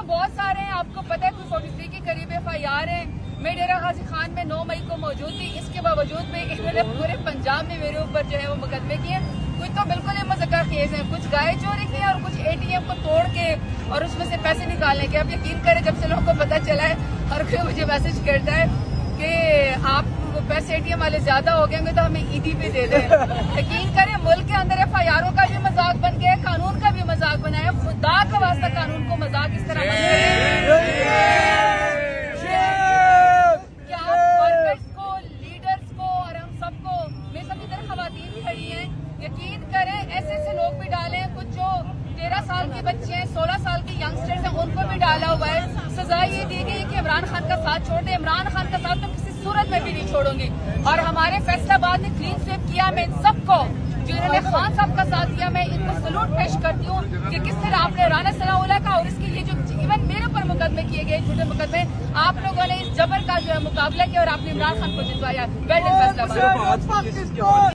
बहुत सारे हैं, आपको पता है 243 के करीब FIR है। मैं डेरा गाजी खान में 9 मई को मौजूद थी, इसके बावजूद भी इन्होंने पूरे पंजाब में मेरे ऊपर जो है वो मुकदमे किए। कुछ तो बिल्कुल ही मज़ाक़ केस है, कुछ गाय चोरी की और कुछ ATM को तोड़ के और उसमें से पैसे निकालने के। अब यकीन करें, जब से लोगों को पता चला है, हर कोई मुझे मैसेज करता है कि आप पैसे ATM वाले ज्यादा हो गए तो हमें ईदी पे दे दें। यकीन करें, मुल्क के अंदर FIR का भी मजाक बन गया, कानून का भी मजाक बनाया। खुदा का वास्ता कानून को मजाक इस तरह मत करें। क्या आप वर्कर्स को, लीडर्स को और हम सबको, मेरे सब इधर खवातीन भी खड़ी हैं, यकीन करें ऐसे लोग भी डाले हैं। कुछ जो 13 साल के बच्चे हैं, 16 साल के यंगस्टर्स हैं, उनको भी डाला हुआ है। सजा ये दी गई कि इमरान खान का साथ छोड़ दे। इमरान खान का साथ तो किसी सूरत में भी नहीं छोड़ूंगी। और हमारे फैसलाबाद ने क्लीन स्वीप किया। मैं इन सबको, जिन्होंने खान साहब का साथ दिया, मैं इनको सलूट पेश करती हूँ कि किस तरह आपने राना सनाउल्लाह का और इसके लिए जो इवन मेरे ऊपर मुकदमे किए गए, झूठे मुकदमे, आप लोगों ने इस जबर का जो है मुकाबला किया और आपने इमरान खान को जितवाया। Well done Faisalabad.